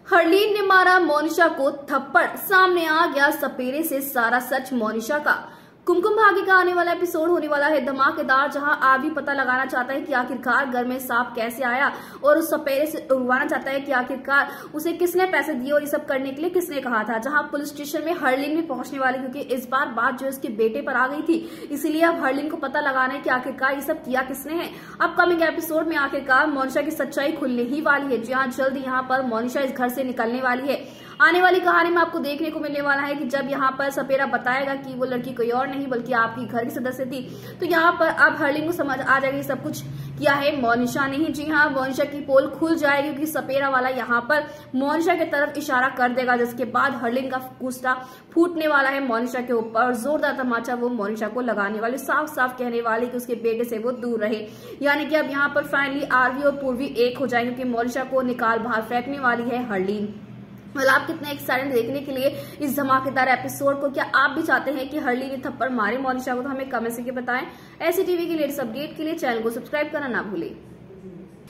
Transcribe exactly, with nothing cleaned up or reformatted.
हरलीन ने मारा मोनिशा को थप्पड़, सामने आ गया सपेरे से सारा सच मोनिशा का। कुमकुम भाग्य का आने वाला एपिसोड होने वाला है धमाकेदार, जहां आरवी पता लगाना चाहता है कि आखिरकार घर में सांप कैसे आया और उस सपेरे से उड़वाना चाहता है कि आखिरकार उसे किसने पैसे दिए और ये सब करने के लिए किसने कहा था। जहां पुलिस स्टेशन में हरलीन भी पहुंचने वाली, क्योंकि इस बार बात जो इसके बेटे पर आ गई थी, इसीलिए अब हरलीन को पता लगाना है कि आखिरकार ये सब किया किसने है। अपकमिंग एपिसोड में आखिरकार मोनिशा की सच्चाई खुलने ही वाली है। जी हाँ, जल्द यहाँ पर मोनिशा इस घर से निकलने वाली है। आने वाली कहानी में आपको देखने को मिलने वाला है कि जब यहाँ पर सपेरा बताएगा कि वो लड़की कोई और नहीं बल्कि आपकी घर की सदस्य थी, तो यहाँ पर अब हरलीन को समझ आ जाएगी सब कुछ किया है मोनिशा ने ही। जी हाँ, मोनिशा की पोल खुल जाएगी क्योंकि सपेरा वाला यहाँ पर मोनिशा की तरफ इशारा कर देगा, जिसके बाद हरलीन का गुस्सा फूटने वाला है मोनिशा के ऊपर और जोरदार तमाचा वो मोनिशा को लगाने वाले, साफ साफ कहने वाले कि उसके बेटे से वो दूर रहे। यानी कि अब यहाँ पर फाइनली आरवी और पूर्वी एक हो जाएंगे क्योंकि मोनिशा को निकाल बाहर फेंकने वाली है हरलीन। मतलब आप कितने एक्साइटेड देखने के लिए इस धमाकेदार एपिसोड को। क्या आप भी चाहते हैं कि हरलीन ने थप्पड़ मारे मोनिशा को? तो हमें कमेंट करके बताएं। ऐसी टीवी की लेटेस्ट अपडेट के लिए चैनल को सब्सक्राइब करना ना भूलें।